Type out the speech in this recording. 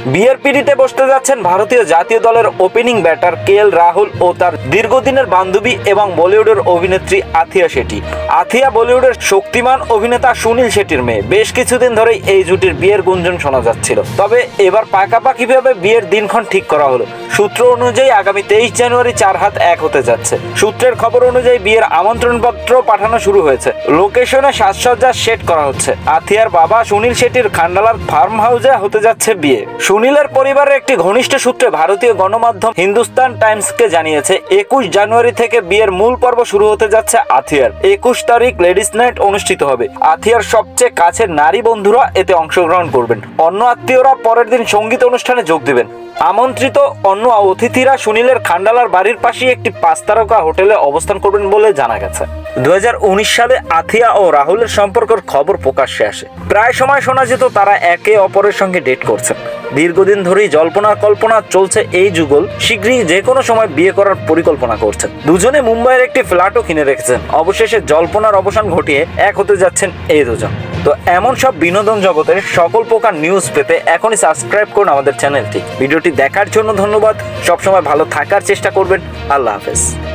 বিয়ের পিড়িতে বসতে যাচ্ছেন ভারতীয় জাতীয় দলের ওপেনিং ব্যাটার কেএল রাহুল ও তার দীর্ঘদিনের বান্ধবী এবং বলিউডের অভিনেত্রী আথিয়া শেঠি। আথিয়া বলিউডের শক্তিমান অভিনেতা সুনীল শেঠির মেয়ে। বেশ কিছুদিন ধরেই এই জুটির বিয়ের গুঞ্জন শোনা যাচ্ছিল, তবে এবার পাকাপাকিভাবে বিয়ের দিনক্ষণ ঠিক করা হলো। সূত্র অনুযায়ী আগামী 23 জানুয়ারি 4 হাত 1 হতে যাচ্ছে। সূত্রের খবর অনুযায়ী বিয়ের আমন্ত্রণপত্র পাঠানো শুরু হয়েছে। লোকেশনে সাজসজ্জা সেট করা হচ্ছে। আথিয়ার বাবা সুনীল শেঠির খান্ডালার ফার্ম হাউসে হতে যাচ্ছে বিয়ে। সুনীলের পরিবারের একটি ঘনিষ্ঠ সূত্রে ভারতীয় গণমাধ্যম হিন্দুস্তান টাইমসকে জানিয়েছে 21 জানুয়ারি থেকে বিয়ের মূল পর্ব শুরু হতে যাচ্ছে আথিয়ার। 21 তারিখ লেডিস নাইট অনুষ্ঠিত হবে। আথিয়ার সবচেয়ে কাছের নারী বন্ধুরা এতে অংশগ্রহণ করবেন। অন্য আত্মীয়রা পরের দিন সঙ্গীত অনুষ্ঠানে যোগ দেবেন। আমন্ত্রিত অন্য অতিথিরা সুনীলের খান্ডালার বাড়ির পাশেই একটি 5 তারকা হোটেলে অবস্থান করবেন বলে জানা গেছে। 2019 সালে আথিয়া ও রাহুলের সম্পর্কের খবর প্রকাশ্যে আসে। প্রায় সময় শোনা যেত তারা একে অপরের সঙ্গে ডেট করছেন। দীর্ঘদিন ধরেই জল্পনা কল্পনা চলছে এই যুগল শীঘ্রই যে কোনো সময় বিয়ে করার পরিকল্পনা করছেন। দুজনে মুম্বাইয়ের একটি ফ্ল্যাটও কিনে রেখেছেন। অবশেষে জল্পনার অবসান ঘটিয়ে এক হতে যাচ্ছেন এই দুজন। তো এমন সব বিনোদন জগতের সকল প্রকার নিউজ পেতে এখনই সাবস্ক্রাইব করুন আমাদের চ্যানেলটি। ভিডিওটি দেখার জন্য ধন্যবাদ। সবসময় ভালো থাকার চেষ্টা করবেন। আল্লাহ হাফেজ।